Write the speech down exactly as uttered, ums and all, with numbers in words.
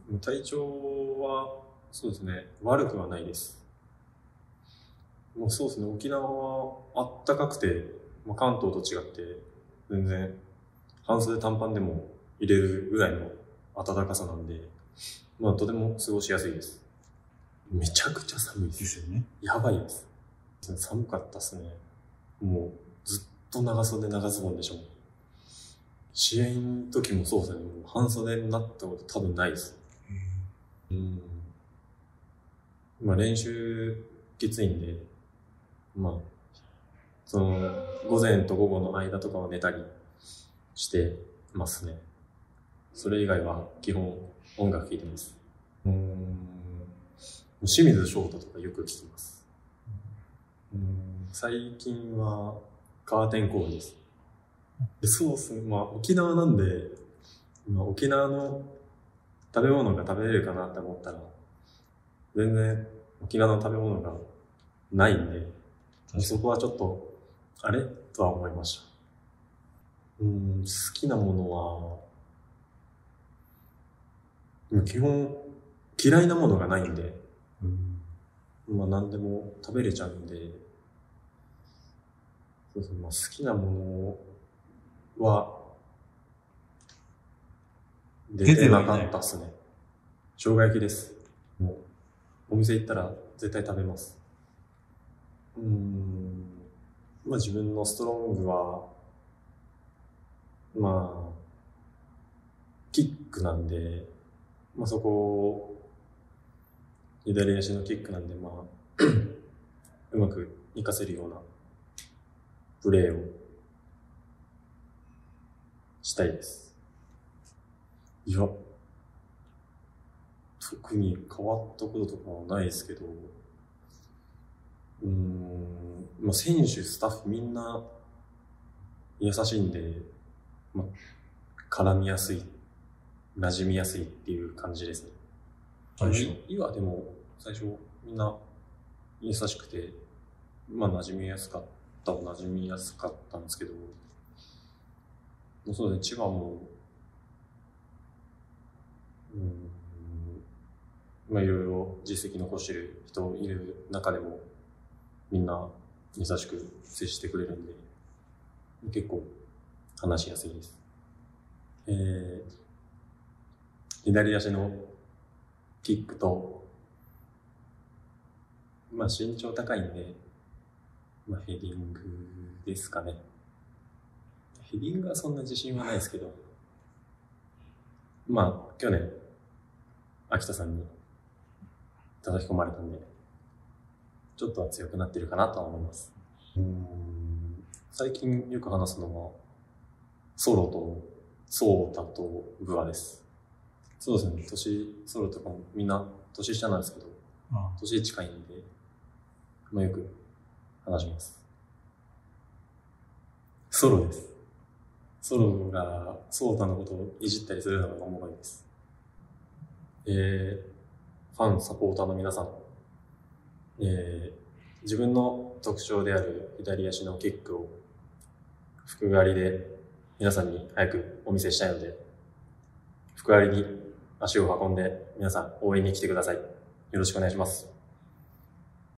体調は、そうですね、悪くはないです。もうそうですね、沖縄はあったかくて、まあ、関東と違って、全然、半袖短パンでも入れるぐらいの暖かさなんで、まあ、とても過ごしやすいです。めちゃくちゃ寒いです。 ですよね。 やばいです。寒かったっすね。もう、ずっと長袖長ズボンでしょ。試合の時もそうですね、もう半袖になったこと多分ないです。うん。まあ練習きついんで、まあ、その、午前と午後の間とかは寝たりしてますね。それ以外は基本音楽聴いてます。うーん。清水翔太とかよく聴きます。うん。最近はカーテンコールです。そうですね。まあ沖縄なんで、まあ、沖縄の食べ物が食べれるかなって思ったら、全然沖縄の食べ物がないんで、そこはちょっと、あれとは思いました。うん、好きなものは、基本嫌いなものがないんで、うん、まあ何でも食べれちゃうんで、そうそう、まあ、好きなものは出てなかったっすね。生姜焼きです。もうお店行ったら絶対食べます。うーん、まあ自分のストロングは、まあ、キックなんで、まあそこを、左足のキックなんで、まあ、うまく活かせるようなプレーをしたいです。いや、特に変わったこととかはないですけど、うーん、まあ選手、スタッフみんな優しいんで、まあ、絡みやすい、馴染みやすいっていう感じですね。最初今でも最初みんな優しくて、まあ馴染みやすかったは馴染みやすかったんですけど、そうですね、千葉も、うん、まあいろいろ実績残してる人いる中でも、みんな優しく接してくれるんで、結構話しやすいです。えー、左足のキックと、まあ身長高いんで、まあヘディングですかね。ヘディングはそんな自信はないですけど、まあ去年、秋田さんに叩き込まれたんで、ちょっとは強くなってるかなとは思います。うーん、最近よく話すのは、ソロと、ソータとブアです。そうですね、年、ソロとかもみんな年下なんですけど、ああ年近いんで、まあよく話します。ソロです。ソロがソータのことをいじったりするのがおもろいです。えー、ファン、サポーターの皆さん、えー、自分の特徴である左足のキックを福狩りで皆さんに早くお見せしたいので、福狩りに足を運んで皆さん応援に来てください。よろしくお願いします。